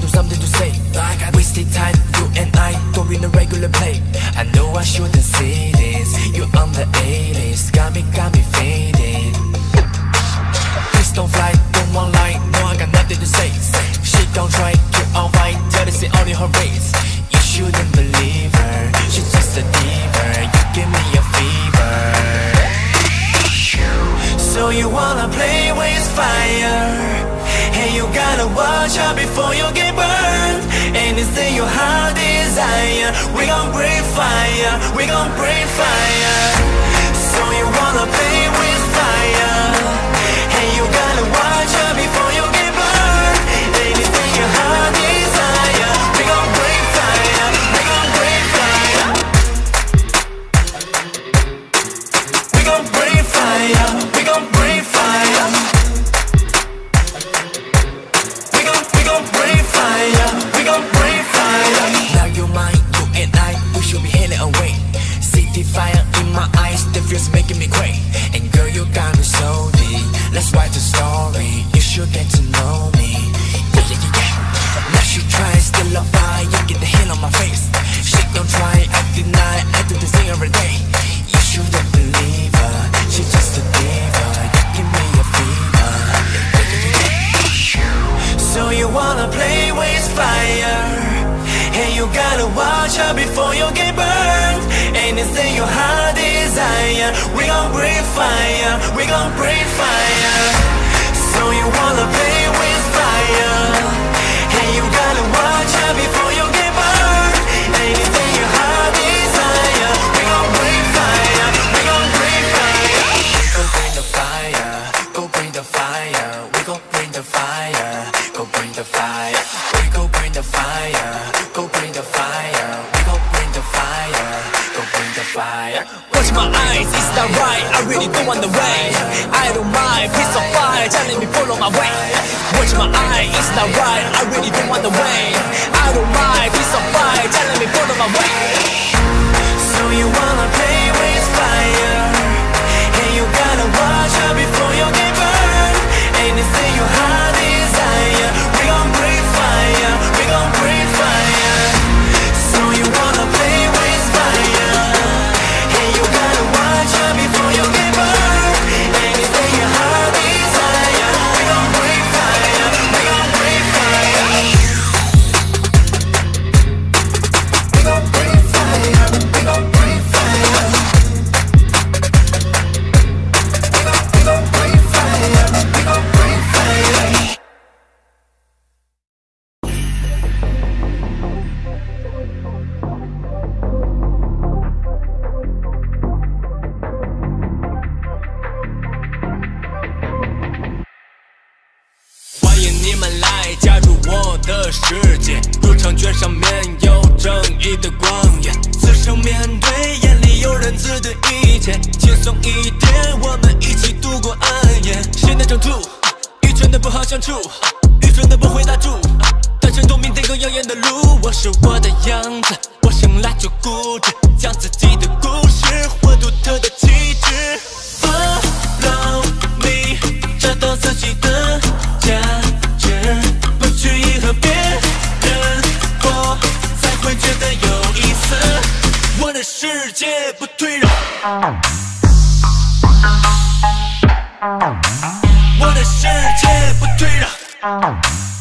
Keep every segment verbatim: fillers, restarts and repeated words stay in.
do something to say. I got wasted time, you and I don't in a regular play. I know I shouldn't say this, you on the A-list, got me, got me faded. Please don't fly, don't want lie, no I got nothing to say. She don't try, you're alright, tell her say only her race. You shouldn't believe her, she's just a diva, you give me a fever. So you wanna play with fire? Hey, you gotta watch out before you get burned. Anything your heart desire, we gon' breathe fire, we gon' breathe fire. So you wanna play with fire? Hey, you gotta watch out before you get burned. Anything your heart desire, we gon' breathe fire, we gon' breathe fire. We gon' breathe fire, we gon' breathe fire. We gon' breathe fire, we gon' breathe fire. Now you're mine, you and I, we should be heading away. See the fire in my eyes, the feels making me crazy. And girl, you got me so deep. Let's write the story, you should get to know me. Yeah, yeah, yeah, yeah. Now she tries, still on fire, get the hell on my face. She don't try, I deny, I do this thing every day. You shouldn't believe her, she's just a diva. You give me a fever. Yeah, yeah, yeah, yeah. So you wanna play with fire? Hey, you gotta watch out before you get burned. Anything your heart desire, we gon' breathe fire, we gon' breathe fire. So you wanna play with fire? Hey, you gotta watch out before you get burned. Anything your heart desire, we gon' breathe fire, we gon' breathe fire. Go bring the fire, go bring the fire, we gon' bring the fire. Go bring the fire, we go bring the fire. Go bring the fire, we go bring the fire. Go bring the fire. Watch my eyes, it's not right, I really don't want the way. I don't mind, piece of fire, just let me follow my way. Watch my eyes, it's not right, I really don't want the way. I don't mind, piece of fire, just let me follow my way. So you wanna play with fire? Hey, you gotta watch out before you get burned. Anything your heart desire, we gon' breathe fire, we gon' breathe fire. So you wanna play with fire? Hey, you gotta watch out before you get burned. Anything your heart desire, we gon' breathe fire, we gon' breathe fire. We gon' breathe fire, we gon' breathe fire. We gon' we gon' breathe fire, we gon' breathe fire.欢迎你们来加入我的世界，入场券上面有正义的光焰。此生面对眼里有人自对一切，轻松一点，我们一起度过暗夜。谁能整住愚蠢的不好相处，愚蠢的不会打住，单身透明天更耀眼的路。我是我的样子，我生来就固执，讲自己的故事或独特的气质。Follow me， 找到自己的价值，不去迎合别人过，才会觉得有意思。我的世界不退让，我的世界不退让。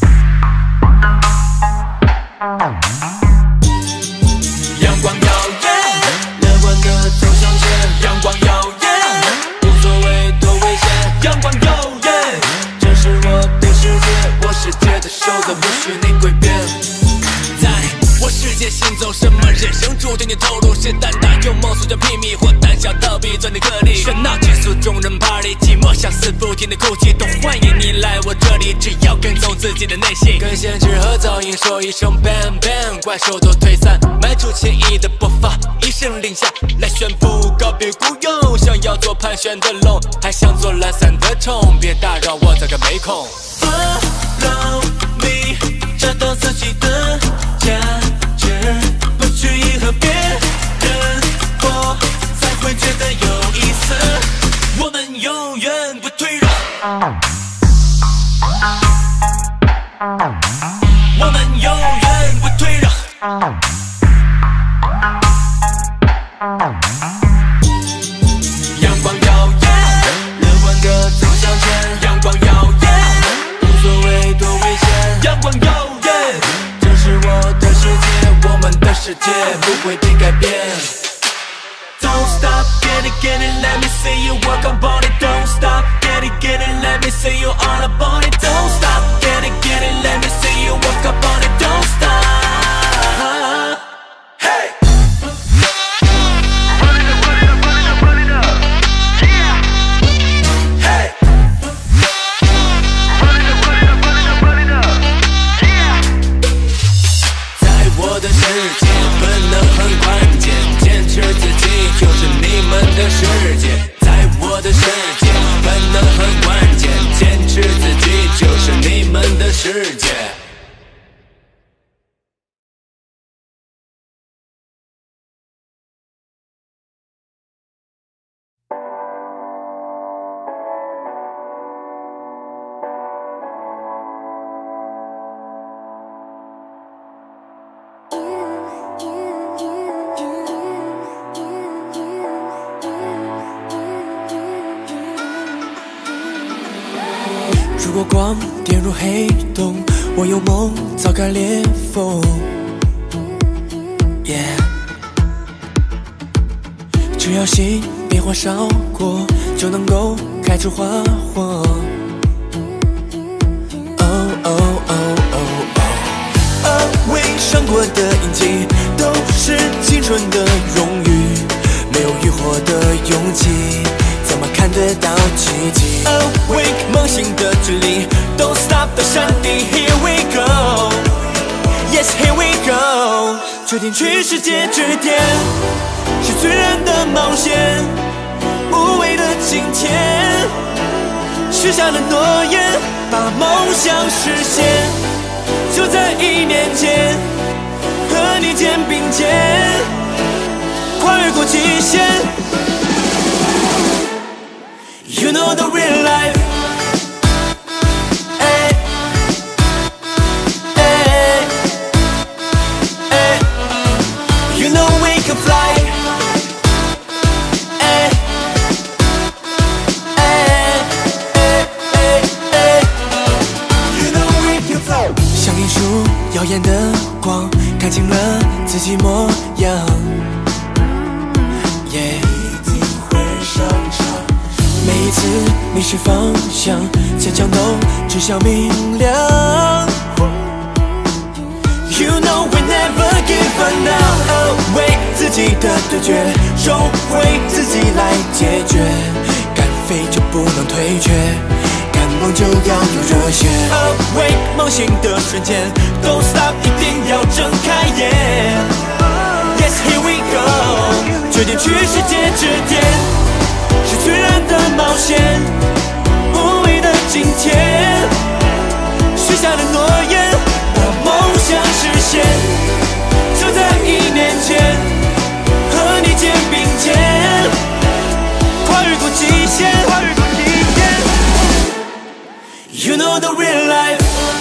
阳光耀眼，乐观的走向前。阳光耀眼，无所谓多危险。阳光耀眼，这是我的世界，我世界的守则不许你诡辩。在我世界行走，什么人生注定你投入？谁胆大有梦，诉着秘密或胆小逃避，做你个例。喧闹结束，众人 party， 寂寞相思，不停的哭泣，都欢迎你来我这里，只要跟从自己的内心。跟限制和噪音说一声 bang bang， 怪兽都退散，迈出前一的步伐，一声令下来宣布告别孤勇。想要做盘旋的龙，还想做懒散的虫，别打扰我这个没空。Follow me， 找到自己的价值，不去迎合别人过，才会觉得有意思。我们永远不退让。 我们永远不退让。阳光耀眼，乐观地走向前。阳光耀眼，无所谓多危险。阳光耀眼，这是我的世界，我们的世界不会被改变。Don't stop, get it, get it, let me see you work on it. Don't stop, get it, get it, let me see you all up on it. Don't stop, get it, get it, let me see you work up on it. Don't stop. Hey! Run it up, run it up, run it up, run it up. Yeah! Hey! Run it up, run it up, run it up, run it up. Yeah! 在我的世界，本能很关键，坚持自己就是你们的世界。在我的世界，本能很关键，坚持自己就是你们的世界。如果光跌入黑洞，我有梦早该裂缝。Yeah， 只要心变化烧过，就能够开出花火。Oh oh oh oh oh， 为伤过的印记都是青春的荣誉，没有浴火的勇气。怎么看得到奇迹 ？Awake 梦醒的距离 ，Don't stop 的山顶 ，Here we go，Yes here we go， 决定去世界之巅，是最燃的冒险，无畏的今天，许下了诺言，把梦想实现，就在一年间，和你肩并肩，跨越过极限。You know the real life. Ay, ay, ay. You know we can fly. Ay, ay, ay, ay, ay. You know we can fly. 像一束耀眼的光，看清了自己模样。Yeah， 一定会上场。每一次迷失方向，坚强都指向明亮。You know we never give up now， 为自己的对决，终会自己来解决。敢飞就不能退却，敢梦就要有热血。Awake 梦醒的瞬间 ，Don't stop， 一定要睁开眼。Yes here we go， 决定去世界之巅。是最燃的冒险，无畏的今天，许下的诺言，把梦想实现，就在一年前，和你肩并肩，跨越过极限，跨越过极限。You know the real life。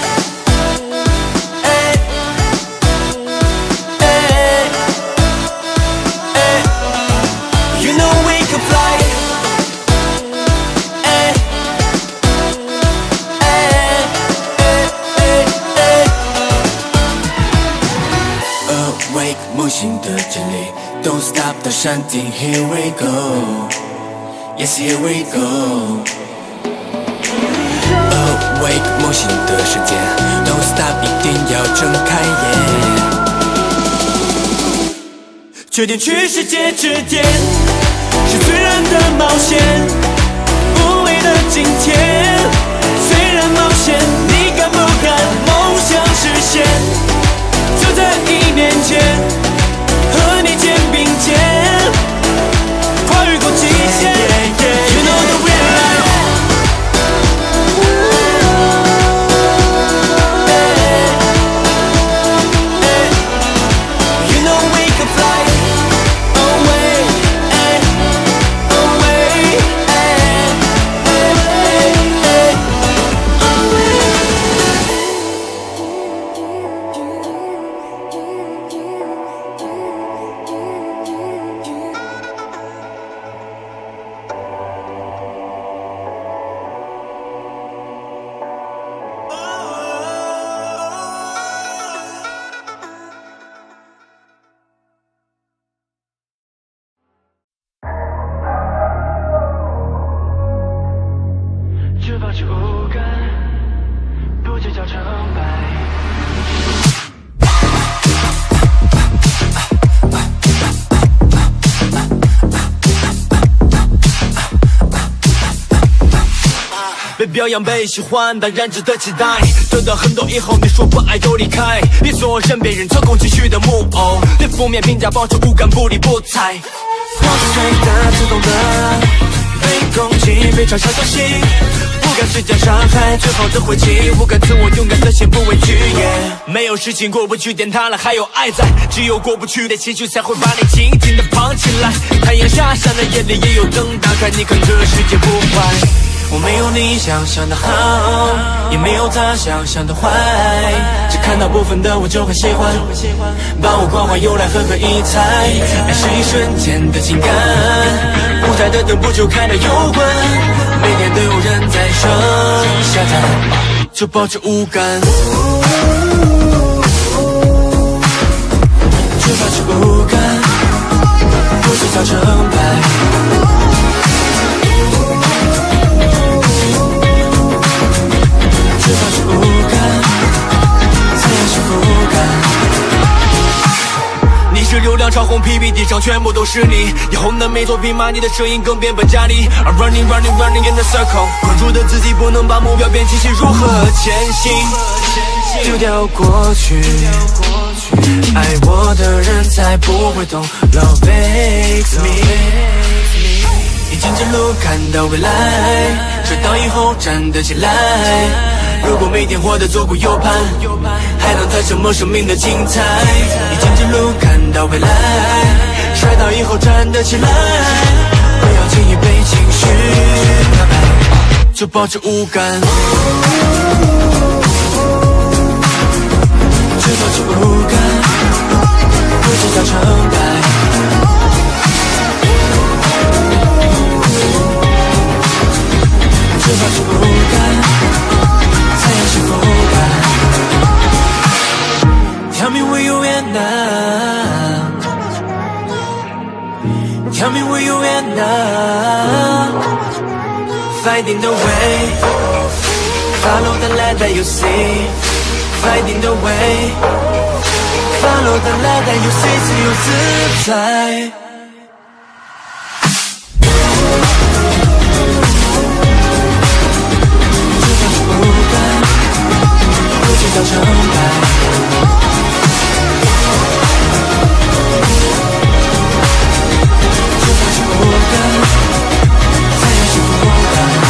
梦醒的真理 ，Don't stop 的山顶 ，Here we go，Yes here we go。Awake 梦醒的瞬间 ，Don't stop 一定要睁开眼，决定去世界之巅，是最燃的冒险，无畏的今天。虽然冒险，你敢不敢梦想实现？就在一年前，和你肩并肩，跨越过极限。You know the real life。You know we can fly away, away, away. 表扬被喜欢，当然值得期待。得到很多以后，你说不爱就离开，别做任别人操控情绪的木偶，对负面评价保持无感，不理不睬。破碎的、自动的，被攻击、被嘲笑的心，不敢施加伤害，最好的回击，不敢自我勇敢的心，不畏惧。Yeah, 没有事情过不去，点它了还有爱在，只有过不去的情绪才会把你紧紧的绑起来。太阳下山的夜里也有灯打开，你看这世界不坏。我没有你想象的好，也没有他想象的坏，只看到部分的我就很喜欢，把我关怀用来狠狠一踩。爱是一瞬间的情感，舞台的灯不就开得有关，每天都有人在上下台，就保持无感，就保持无感，不计较成败。只保持无感，才有幸福感。你是流量超红 P P T 上全部都是你，以后的每作品骂你的声音更变本加厉。I'm running running running in the circle， 关注的自己不能把目标变清晰，如何前行？丢掉过去，爱我的人才不会懂 Love makes me。你径直路看到未来，摔倒以后站得起来。如果每天活得左顾右盼，还能谈什么生命的精彩？你径直路看到未来，摔倒以后站得起来。不要轻易被情绪打败，就保持无感，只保持无感，不计较成败。只保持无感，才有幸福感。Tell me where you at now, Tell me where you at now. Finding the way, follow the light that you see. Finding the way, follow the light that you see， 自由自在。不计较成败，只保持无感，才有幸福感。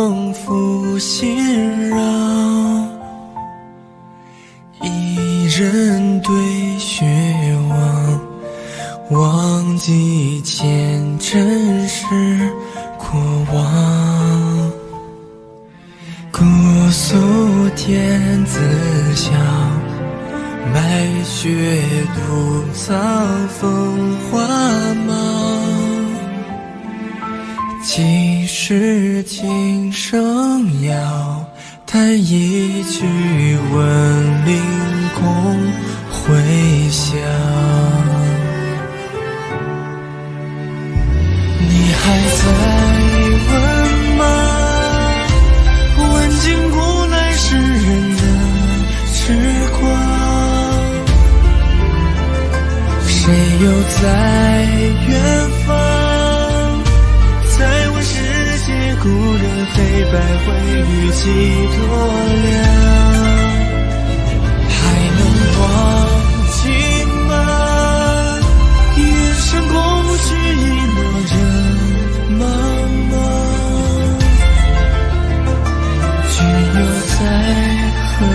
仿佛心绕，一人对雪望，忘记前尘是过往。姑苏天子笑，白雪独藏风华茫。几时琴声摇，弹一曲问灵公回响。你还在问吗？问尽古来世人的痴狂，谁又在远方？再问世界故人黑白灰与几多凉？还能忘记吗？云深共许一抹人茫茫。君又在何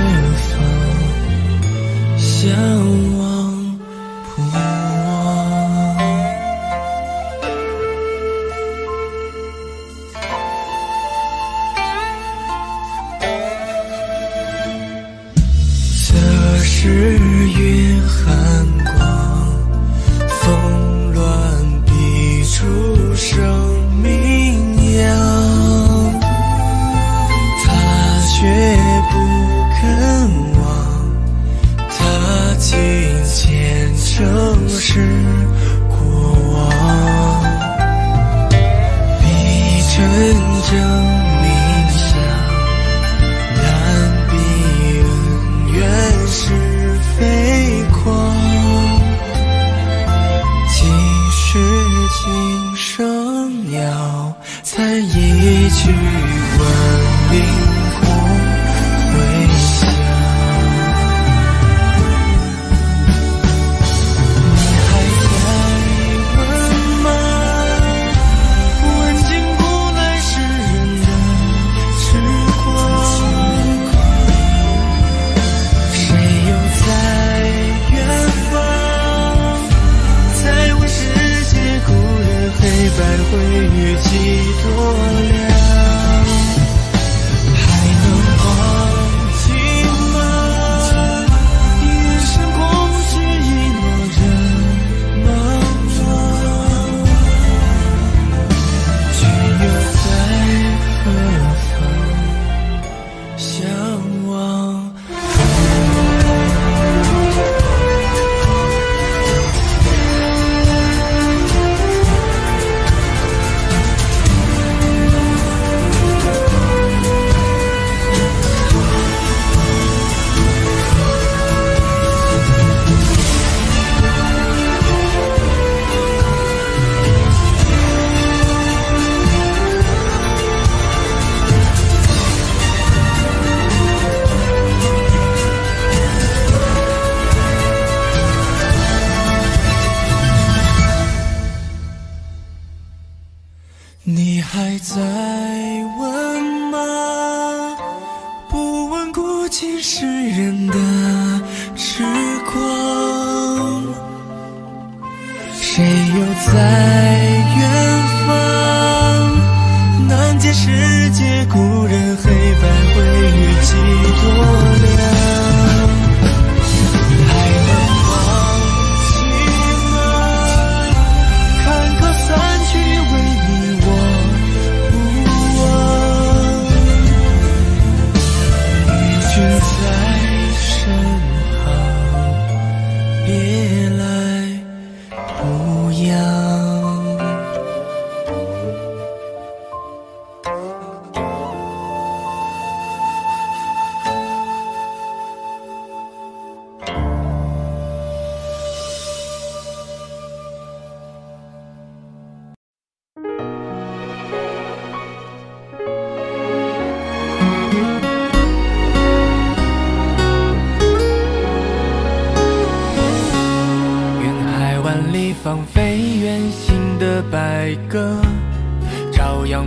方？相忘不忘。这是云寒光，风乱笔出生名扬。他却不肯忘，他尽前尘是过往。笔真正明相，难比恩怨是非狂。几时琴声摇，弹一曲问灵公回响。你还在问吗？问尽古来世人的痴狂，谁又在远方？再问世界故人黑白灰与几多凉？你还在问吗？不问古今世人的痴狂，谁又在远方？难解世界故人黑白灰与几多凉？还能忘记吗？坎坷散去为你我不忘，与君在身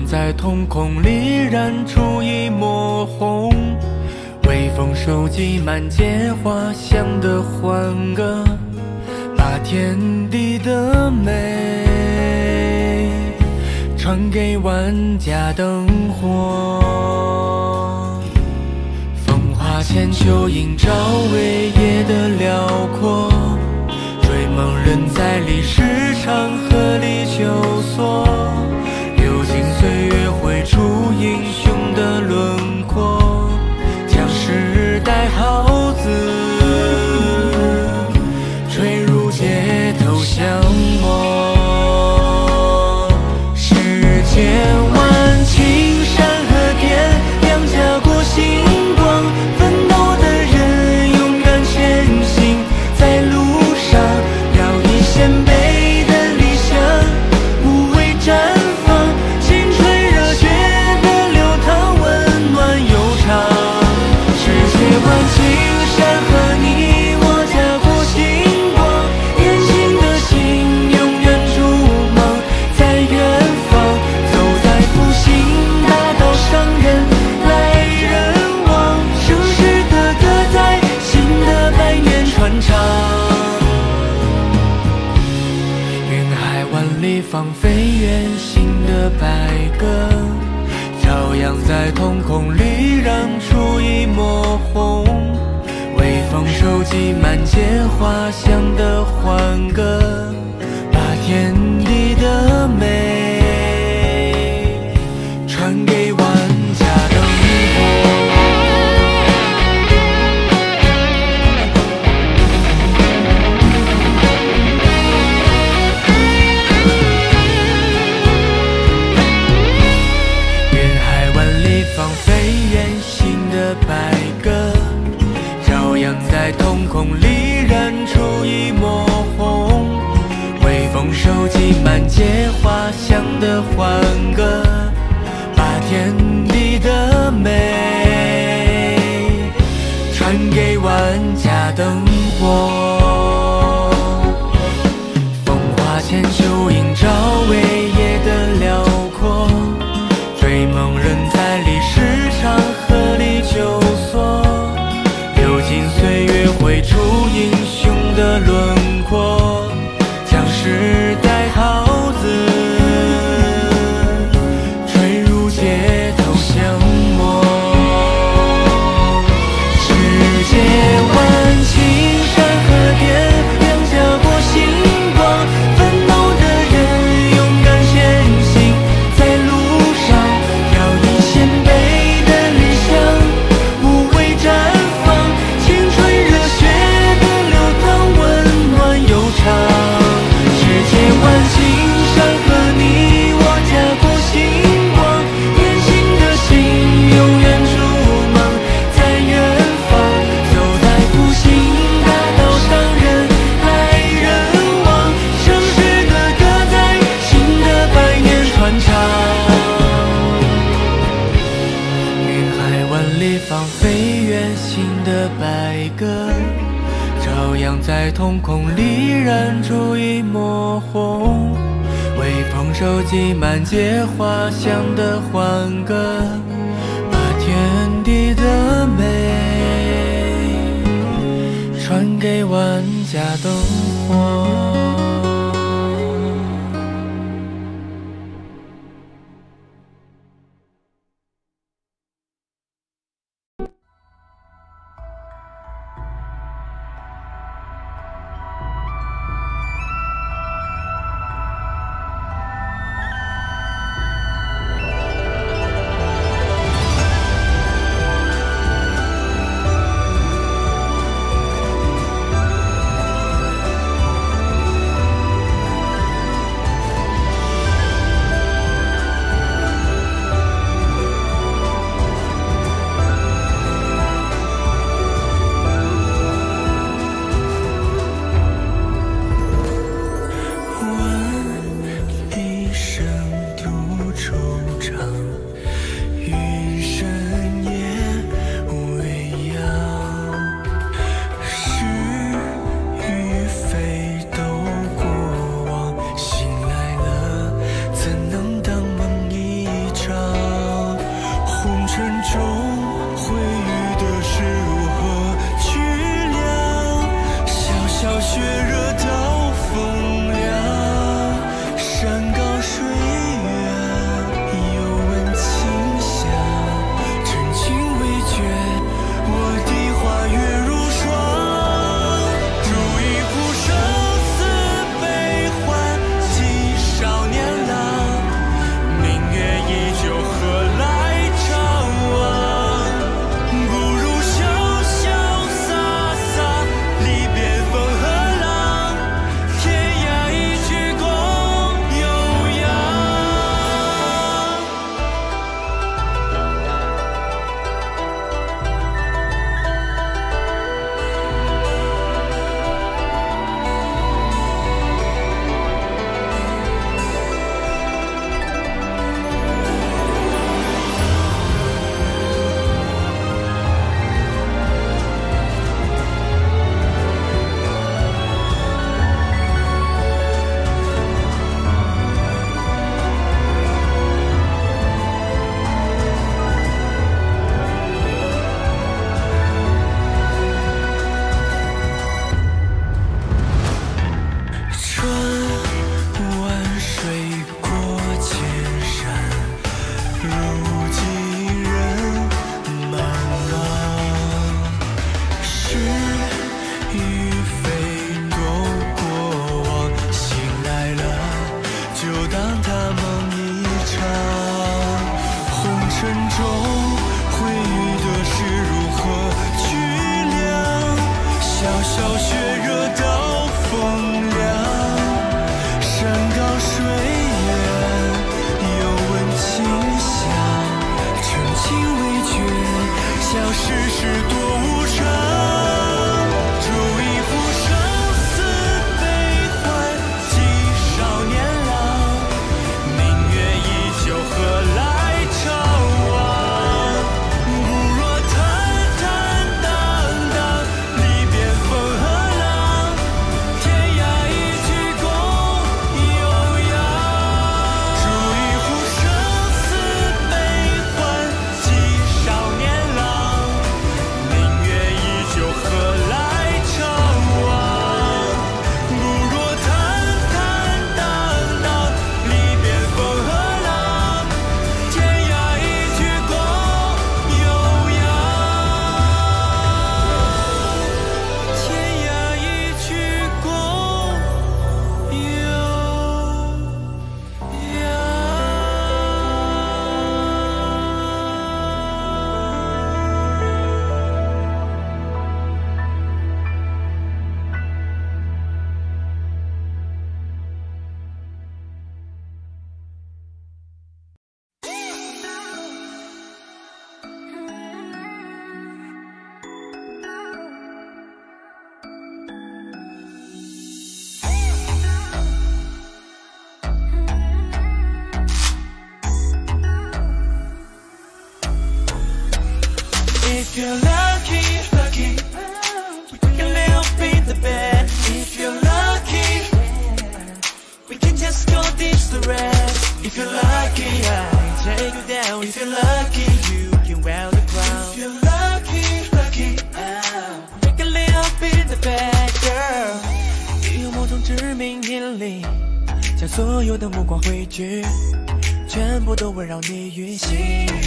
在瞳孔里燃出一抹红，微风收集满街花香的欢歌，把天地的美传给万家灯火。风华千秋映照伟业的辽阔，追梦人在历史长河里求索，流金岁月绘出英雄的轮廓，将时代号子吹入街头巷陌。世间万顷山河巅，两家国星光，奋斗的人勇敢前行，在路上聊一先辈的理想，无畏绽放，青春热血的流淌，温暖悠长。世界万顷山河，你我家国星光，年轻的心永远筑梦，在远方，走在复兴大道上，人来人往，盛世的歌在新的百年传唱。云海万里放飞远行的白鸽，照样在瞳孔里燃出一抹红，微风收集满街花香的欢歌，把天地的美传给万家灯火。放飞远行的白鸽，照样在瞳孔里燃出一抹红，微风收集满街花香的欢歌，把天地的美传给万家灯火。风华千秋映照伟业的辽阔，追梦人在历史长河里求索，流金岁月绘出英雄的轮廓，将时代号子吹入街头巷陌。世界万顷山河巅，两家国星光，奋斗的人勇敢前行，在路上要以先辈的理想，无畏绽放，青春热血的流淌，温暖悠长。世界万顷山河，你我家国星光，年轻的心永远筑梦，在远方，走在复兴大道上，人来人往，盛世的歌在新的百年传唱。云海万里放飞远行的白鸽，照样在瞳孔里燃出一抹红，微风收集满街花香的欢歌，把天地的美传给万家灯火。 尘中会遇的是如何去量，小小血热到风凉，山高水远，又闻清香，真情未绝，我的花月如霜，煮一壶生死悲欢，几少年郎，明月依旧何来怅惘，不如潇潇洒洒，离别风和浪，天涯一曲共悠扬。穿万水过千山，如几人茫茫，是与非都过往，醒来了就当它梦一场，红尘中会遇的是如何去量，小小血热到风凉，山高水远，又闻清香，真情未绝，笑世事多无常，煮一壶生死悲欢，几少年郎，明月依旧何来怅惘，不若坦坦荡荡，离别风和浪，天涯一曲共悠扬，煮一壶生死悲欢，几少年郎，明月依旧何来怅惘，不若坦坦荡荡，离别风和浪，天涯一曲共悠扬，天涯一曲共悠扬。If you're lucky, lucky, we can lay up in the bed. If you're lucky, we can just go ditch the rest. If you're lucky, I take you down. If you're lucky, you can wear the crown. If you're lucky, lucky, we can lay up in the bed, girl. 你有某种致命引力，将所有的目光汇聚，全部都围绕你运行。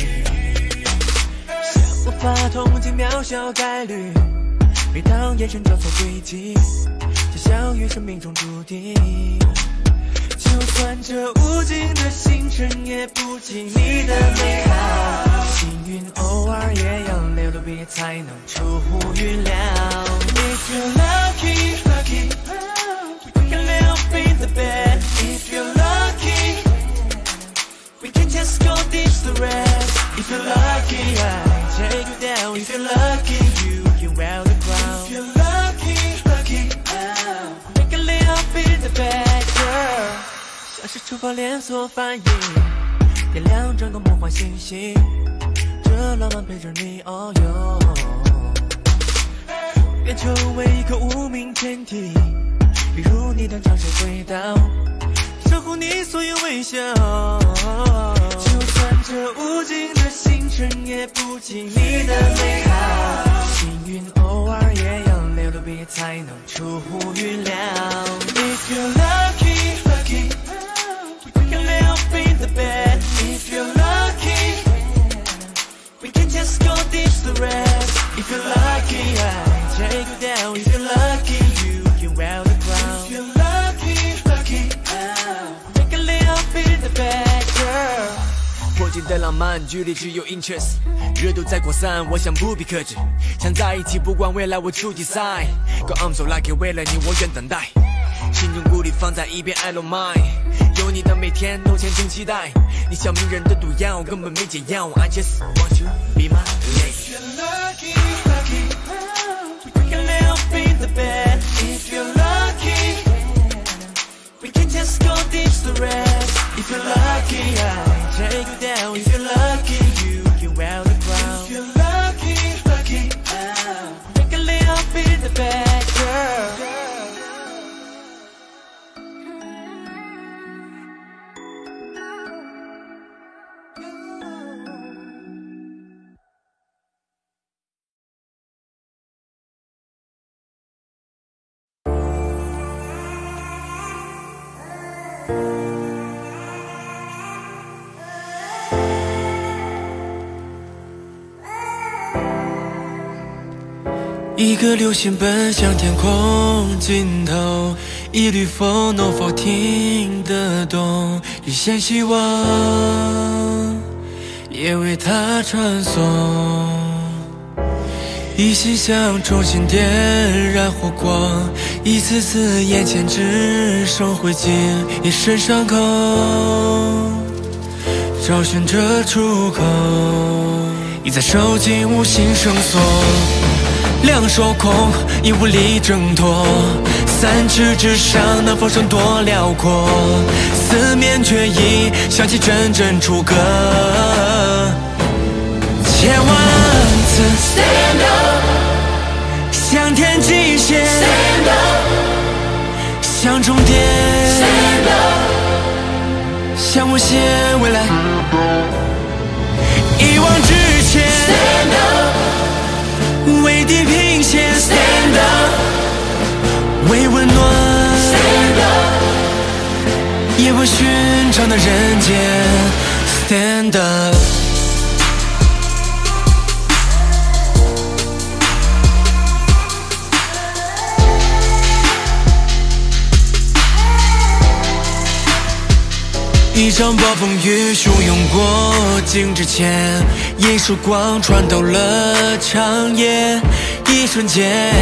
无法统计渺小概率，每当眼神交错轨迹，就相遇生命中注定。就算这无尽的星辰也不及你的美好，幸运偶尔也要流流鼻才能出乎预料。If you're lucky, lucky, we can lay up in the bed. If you're lucky, we can just go ditch the rest. If you're lucky, I take you down. If you're lucky, you can wear the crown. If you're lucky, lucky, we can lay up in the bed, girl. 像是触发连锁反应，点亮整个梦幻星系，这浪漫陪着你遨游。愿成为一颗无名天体，比如你当长线轨道， 守护你所有微笑。就算这无尽的星辰也不及你的美好。幸运偶尔也要流流鼻才能出乎预料。If you're lucky, lucky, we can lay up in the bed. If you're lucky, we can just go ditch the rest. If you're lucky, I take you down. If you're lucky, you can wear the crown. If you're lucky, lucky, we can lay up in the bed, girl. 迫近的浪漫，距离只有 inches， 热度在扩散，我想不必克制，想在一起，不管未来我出题赛。Go I'm so lucky， 为了你我愿等待，心中孤立放在一边 I don't mind， 有你的每天都虔诚期待，你像迷人的毒药，根本没解药。I just want you be my lady。 If you're lucky, lucky, we can lay up in the bed. If you're lucky, we can just go ditch the rest. If you're lucky, I take you down. If you're lucky, you can wear the crown. If you're lucky, lucky, we can lay up in the bed, girl. 一个流星奔向天空尽头，一缕风能否听得懂？一线希望也为它传送，一心想重新点燃火光，一次次眼前只剩灰烬，一身伤口找寻着出口，一再受尽无形绳索，两手空，已无力挣脱，三尺之上能否剩多辽阔？四面却已响起阵阵楚歌，千万次 Stand up， 向天际线 Stand up， 向终点 Stand up， 向无限未来一往直前 Stand up， 为地平线 Stand up， 为温暖 Stand up， 也为寻常的人间 Stand up。一场暴风雨汹涌过境之前，一束光穿透了长夜，一瞬间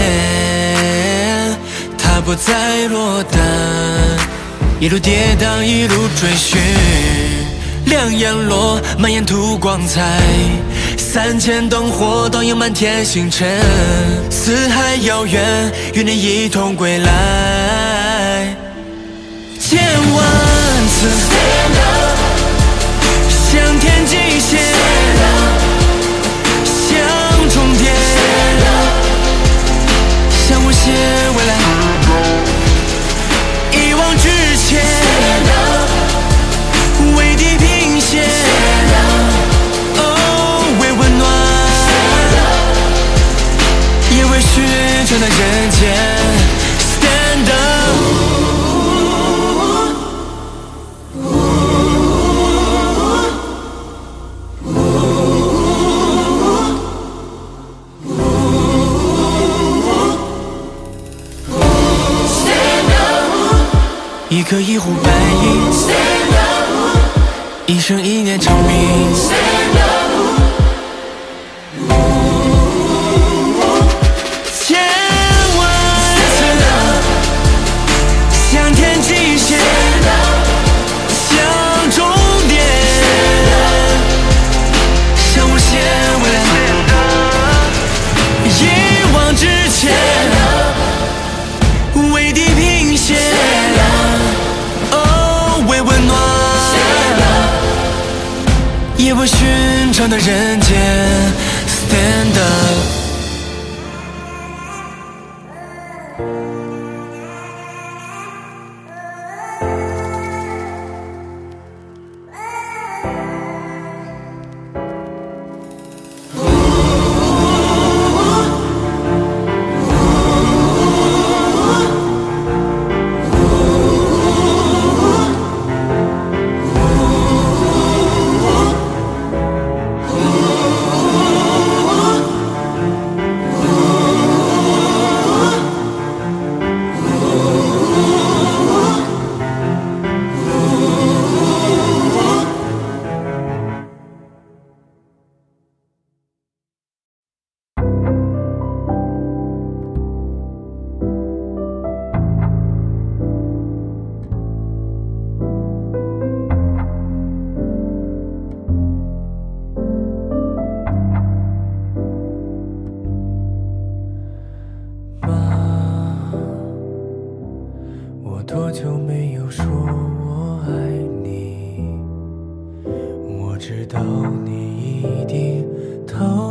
它不再落单，一路跌宕一路追寻，两眼落满眼吐光彩，三千灯火倒映满天星辰，四海遥远与你一同归来，千万次 Stand up， 向天际线 Stand up， 向终点 Stand up， 向无限未来一往直前 Stand up， 为地平线 Stand up， 哦，为温暖 Stand up， 也为寻常的人间 Stand up。一颗一壶白银 Stand up， 一生一念长鸣 Stand up， 千万次向天际线 Stand up， 向终点 向无限未来 Stand up， 一往直前 Stand up， 为地平线也为寻常的人间 Stand up。 《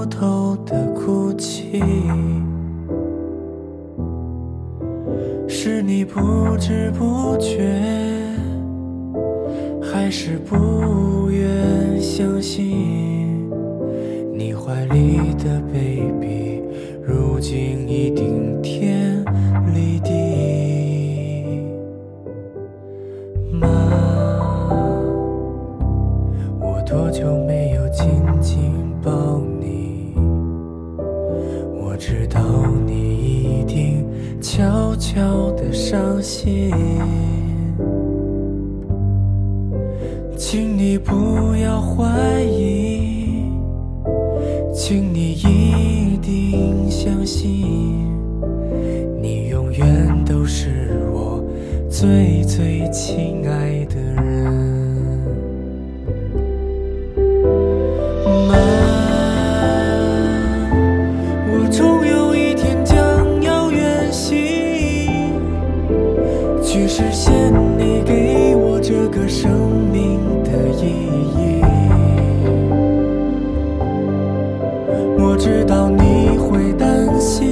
过头的哭泣，是你不知不觉，还是不愿相信你怀里的 baby 如今已顶天立地？妈，我多久没有紧紧抱你？我知道你一定悄悄地伤心，请你不要怀疑，请你一定相信，你永远都是我最最亲爱的人。妈，我终有一天将要远行，去实现你给我这个生命的意义。我知道你会担心，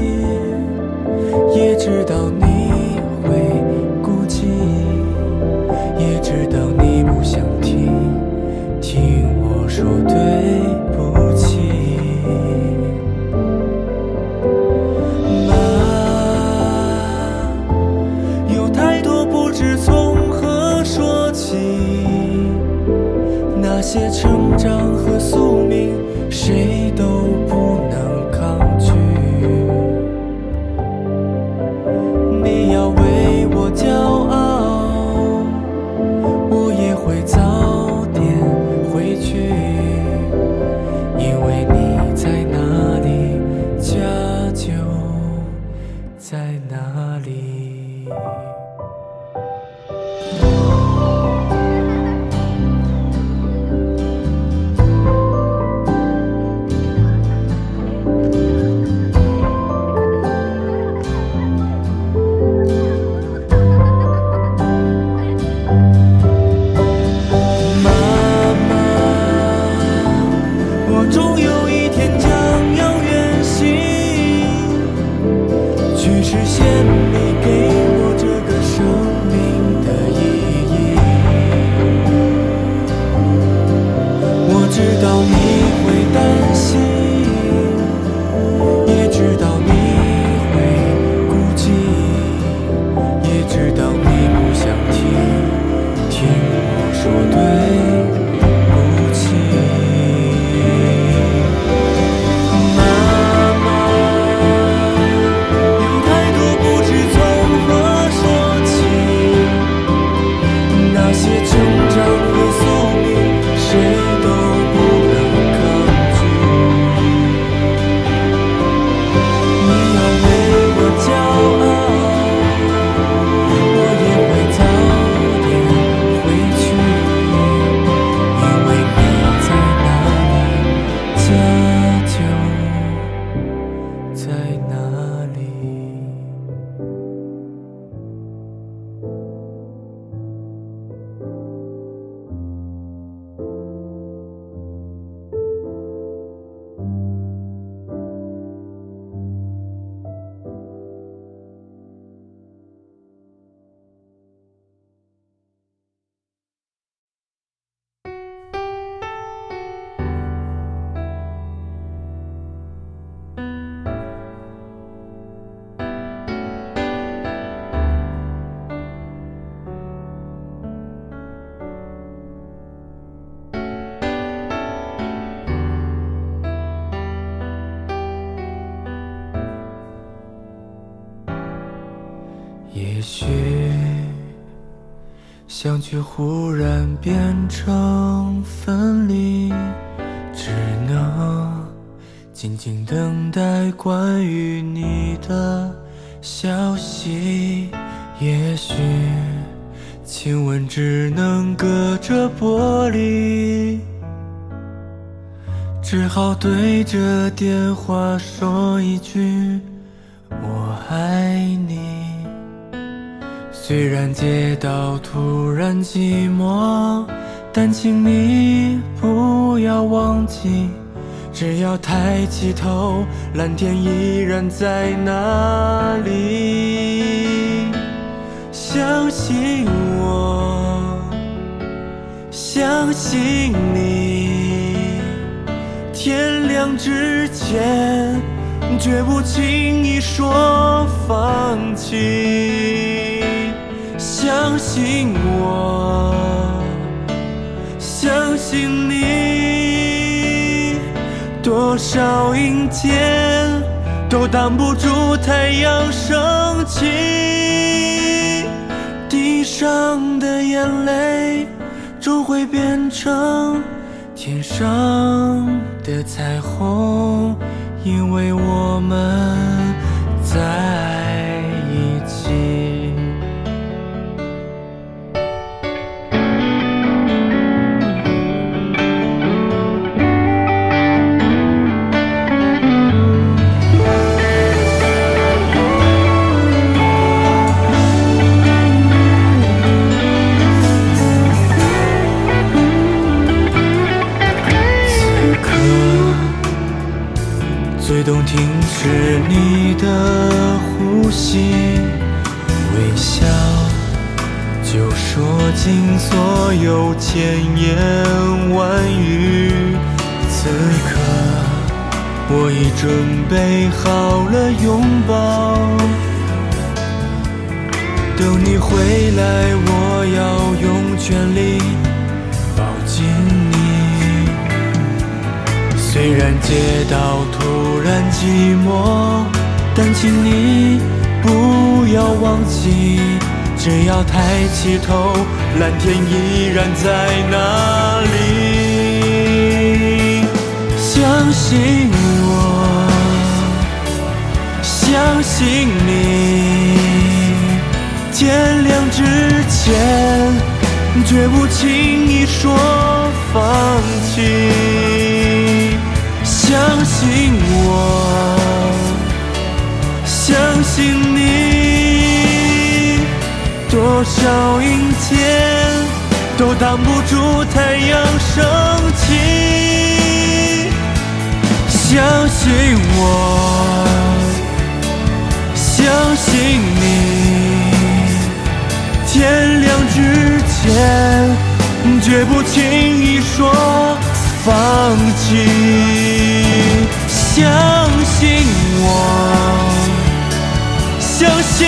也知道你会孤寂，也知道你不想听听我说对不起。妈，有太多不知从何说起，那些成长和宿命谁都不能抗拒。你要为我骄傲，我也会早点回去，因为你在哪里，家就在哪里。实现你给我这个生命的意义。我知道你会担心，也知道你会孤寂，也知道你不想听听我说对不起。也许相聚忽然变成分离，只能静静等待关于你的消息。也许亲吻只能隔着玻璃，只好对着电话说一句我爱你。虽然街道突然寂寞，但请你不要忘记， 只要抬起头，蓝天依然在那里。相信我，相信你，天亮之前绝不轻易说放弃。相信我，相信你，多少阴天都挡不住太阳升起。地上的眼泪终会变成天上的彩虹，因为我们在一起。最动听是你的呼吸，微笑就说尽所有千言万语。此刻我已准备好了拥抱，等你回来，我要用全力抱紧你。虽然街道突然寂寞，但请你不要忘记，只要抬起头，蓝天依然在那里。相信我，相信你，天亮之前绝不轻易说放弃。相信我，相信你，多少阴天都挡不住太阳升起。相信我，相信你，天亮之前绝不轻易说放弃。相信我，相信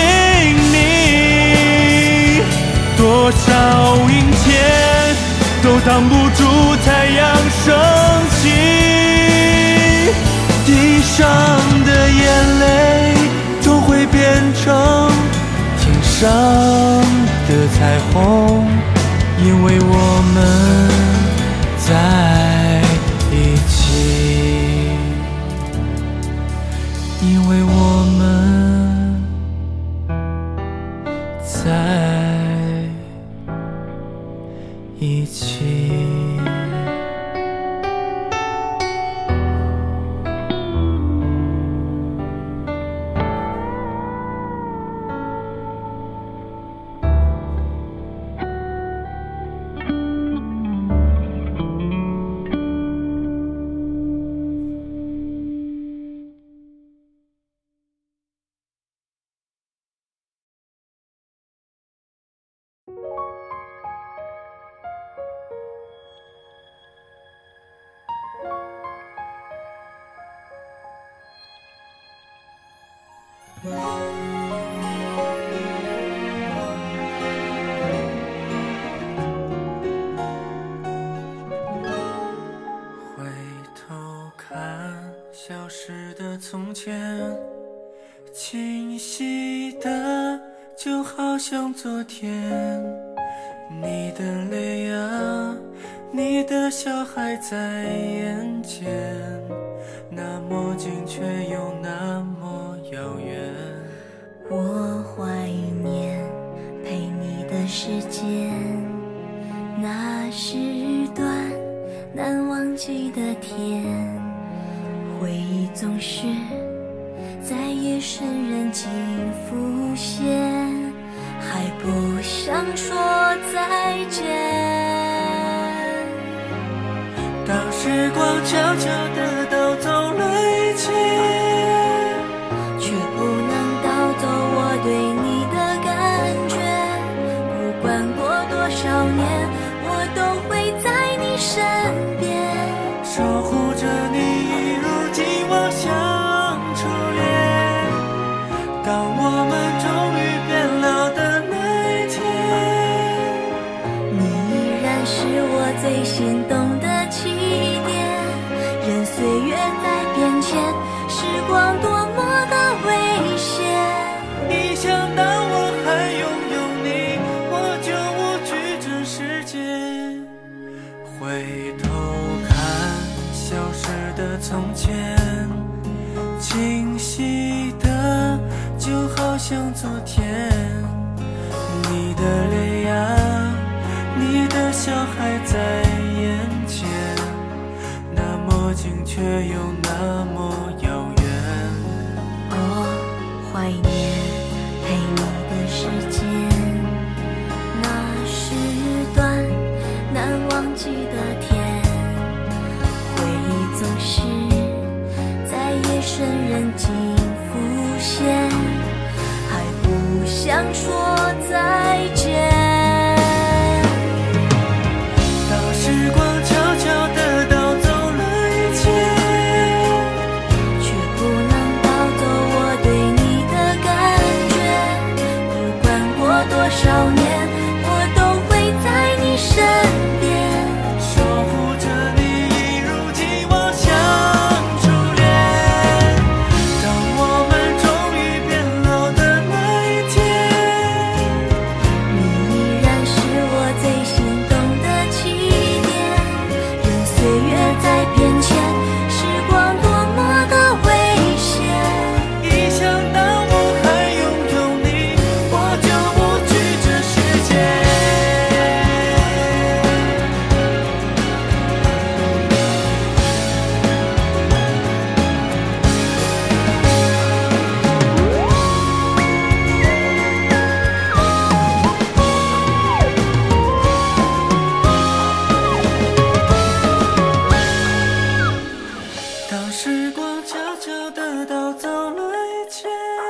你，多少阴天都挡不住太阳升起。地上的眼泪终会变成天上的彩虹，因为我们在一起，因为我们在一起。回头看消失的从前，清晰的就好像昨天。你的泪啊，你的笑还在眼前，那么近却又那么遥远。 我怀念陪你的时间，那是日短难忘记的天，回忆总是在夜深人静浮现，还不想说再见。 当当时光悄悄地盗走了一切， 却不能盗走我对你的感觉。不管过多少年，我都会在你身边， 守护着你一如既往像初恋。当我们终于变老的那一天， 你依然是我最心动的起点。任岁月在变迁，时光多么的危险。 一想到我还拥有你，我就无惧这世界。回头看消失的从前，清晰的就好像昨天。你的泪啊，你的笑还在眼前，那么近却又那么遥远。 我怀念陪你的时间，那是段难忘记的天。回忆总是在夜深人静浮现，还不想说再见。 当时光悄悄地盗走了一切， 却不能盗走我对你的感觉。不管过多少年，我都会在你身边， 守护着你一如既往像初恋。当我们终于变老的那一天， 你依然是我最心动的起点。任岁月在变迁，时光多么的危险。 一想到我还拥有你，我就无惧这世界。当时光悄悄地盗走了一切，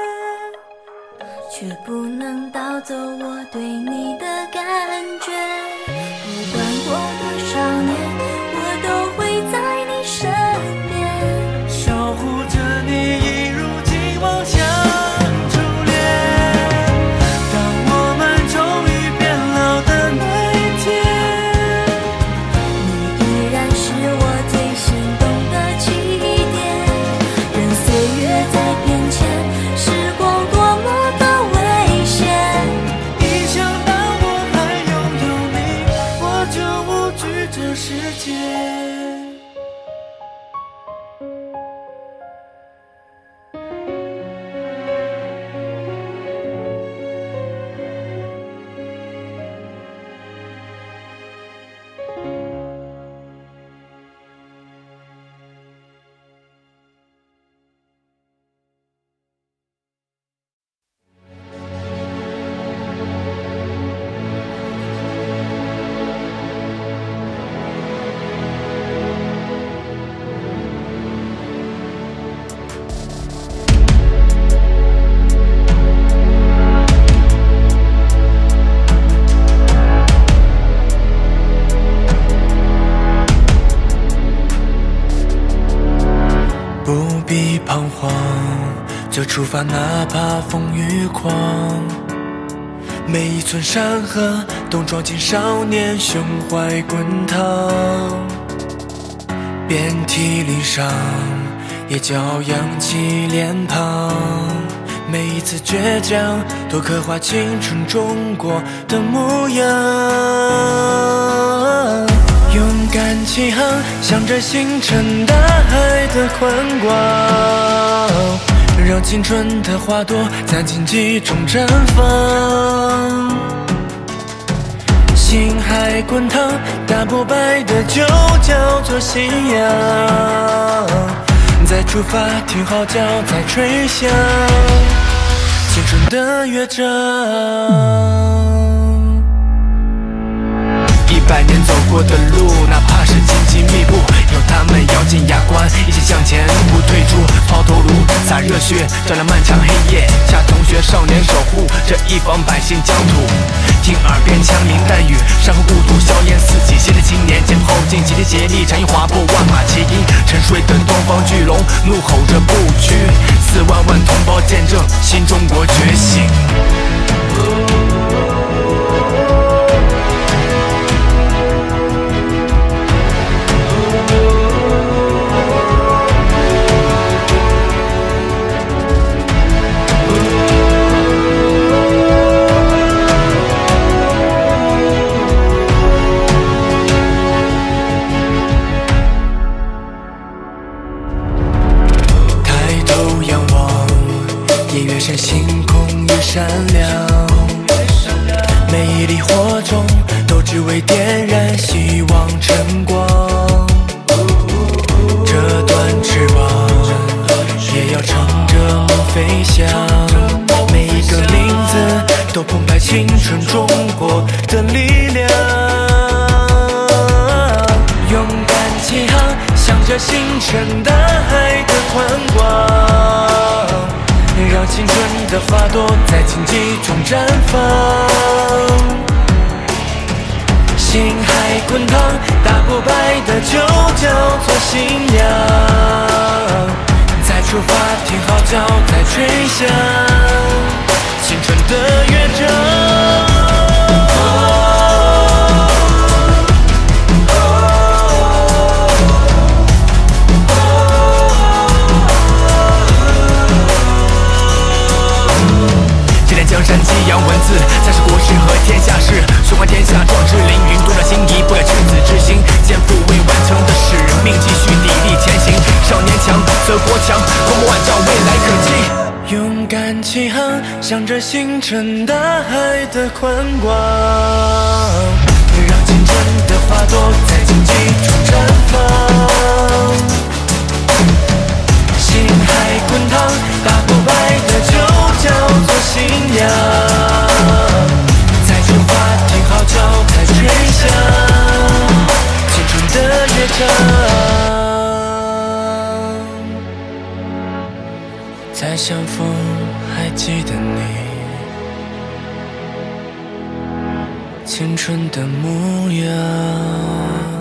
却不能盗走我对你的感觉。不管过多少年，我都会在你身边， 守护着你一如既往像初恋。当我们终于变老的那一天， 你依然是我最心动的起点。任岁月在变迁，时光多么的危险。 一想到我还拥有你，我就无惧这世界。不必彷徨，就出发，哪怕风雨狂。每一寸山河都装进少年胸怀滚烫，遍体鳞伤，也骄阳起脸庞。每一次倔强，都刻画青春中国的模样。勇敢起航，向着星辰大海的宽广，让青春的花朵在荆棘中绽放。星海滚烫，打不败的就叫做信仰。再出发，听号角在吹响，青春的乐章。一百年走过的路，哪怕是荆棘紧密布，有他们咬紧牙关，一起向前，不退出。抛头颅，洒热血，照亮漫长黑夜。下同学少年守护这一方百姓疆土，听耳边枪林弹雨，山河故土，硝烟四起。新的青年前后进，齐天协力，长鹰划破万马齐喑。沉睡的东方巨龙怒吼着不屈，四万万同胞见证新中国觉醒。越闪星空越闪亮，每一粒火种都只为点燃希望晨光。这段翅膀也要乘着梦飞翔，每一个名字都澎湃青春中国的力量。勇敢起航，向着星辰大海的宽广，让青春的花朵在荆棘中绽放。星海滚烫，打不败的就叫做信仰。再出发，听号角在吹响，青春的乐章。江山激扬文字，才是国事和天下事。胸怀天下，壮志凌云，多少心意，不改赤子之心。肩负未完成的使命，继续砥砺前行。少年强则国强，光芒万丈，未来可期。勇敢起航，向着星辰大海的宽广，让青春的花朵在荆棘中绽放。星海滚烫，打不败的就叫做信仰。再出发，听号角在吹响，青春的乐章。再相逢，还记得你青春的模样。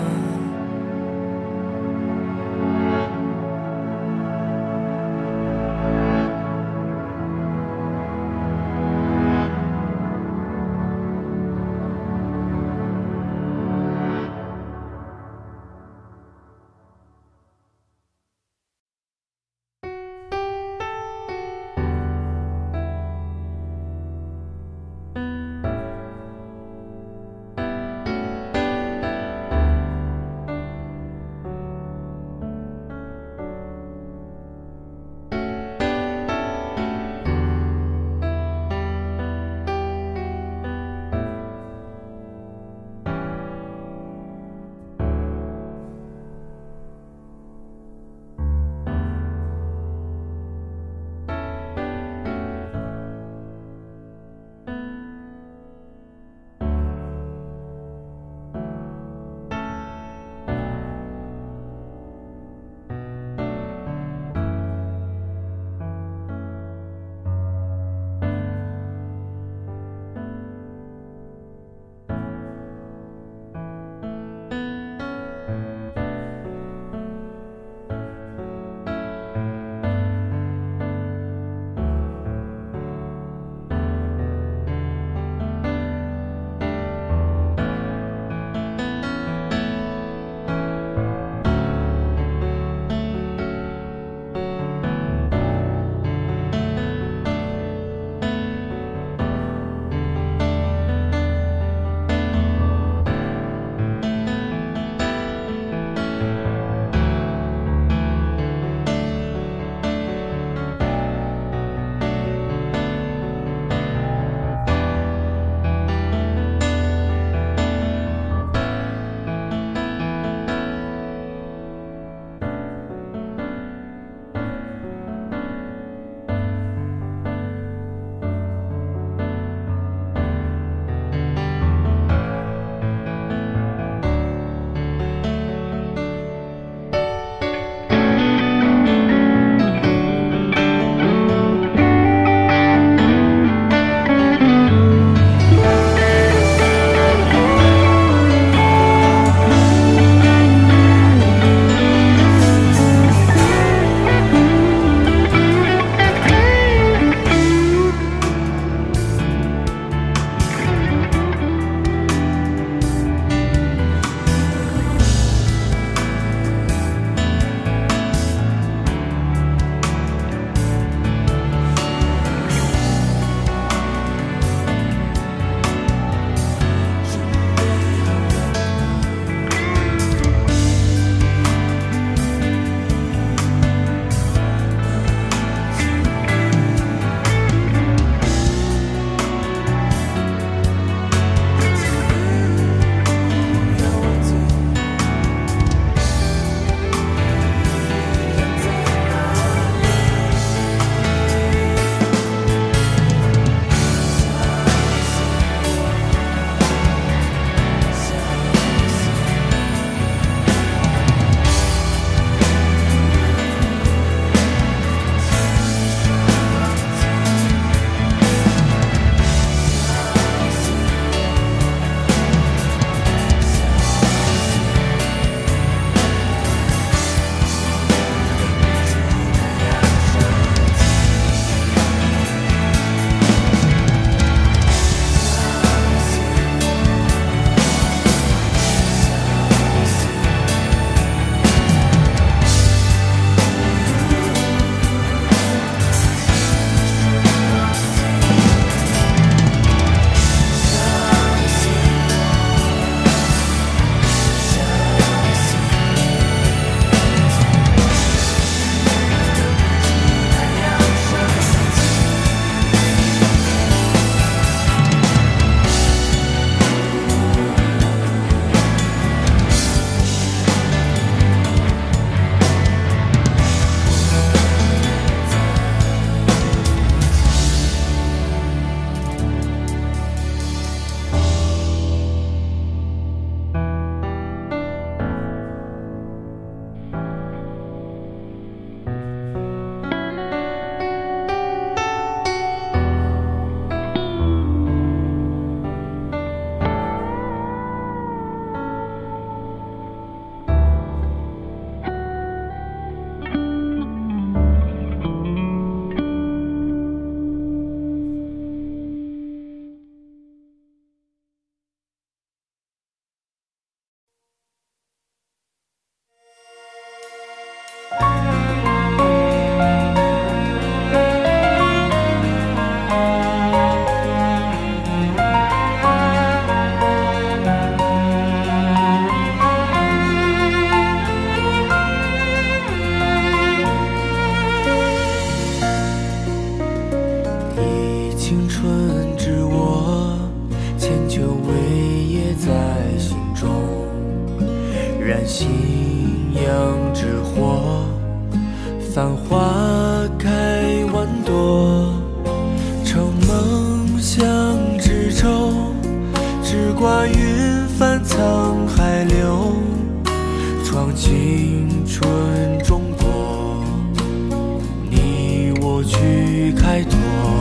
信仰之火，繁花开万朵，乘梦想之舟，直挂云帆沧海流，闯青春中国，你我去开拓。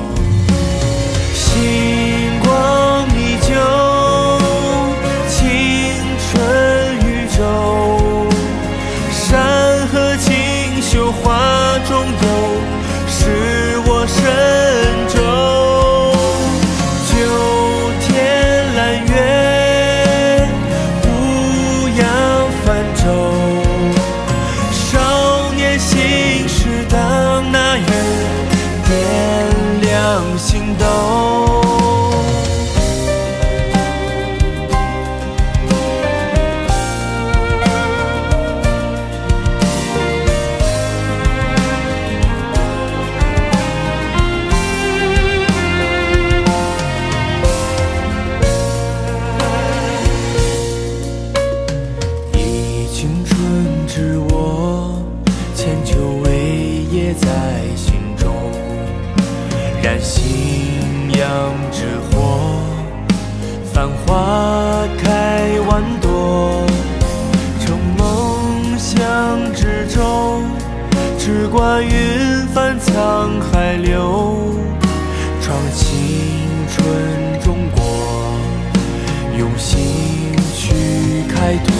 星光依旧，青春宇宙，山河锦绣画中游，是我神州。九天揽月，五洋泛舟，少年心事当那月，点亮心斗。知我千秋伟业在心中，燃信仰之火，繁花开万朵，乘梦想之舟，直挂云帆沧海流，闯青春中国，用心去开拓。